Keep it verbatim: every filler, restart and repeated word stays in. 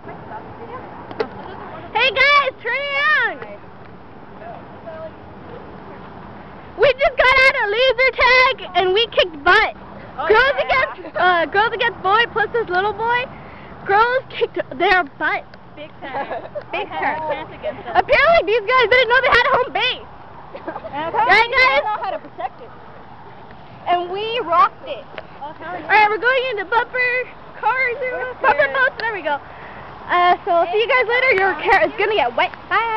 Hey guys, turn around! We just got out of Lazer Tag and we kicked butt. Oh, girls yeah. against uh, girls against boy plus this little boy. Girls kicked their butt. Big time. Big time. Apparently these guys didn't know they had a home base. Right guys? Know how to protect it. And we rocked it. Oh, hell yeah. Alright, we're going into bumper cars or bumper boats. There we go. Uh, so see you guys later. Your car is gonna get wet. Bye.